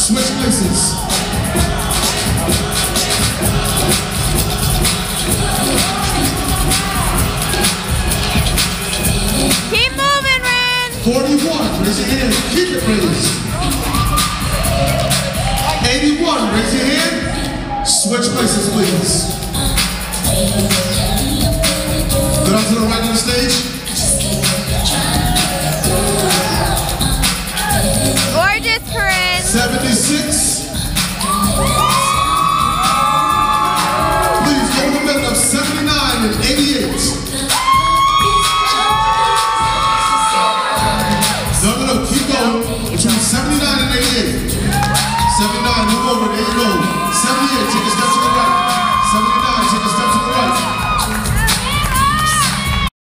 Switch places. Keep moving, Ren. 41, raise your hand. Keep it raised. 81, raise your hand. Switch places, please. Go down to the right of the stage.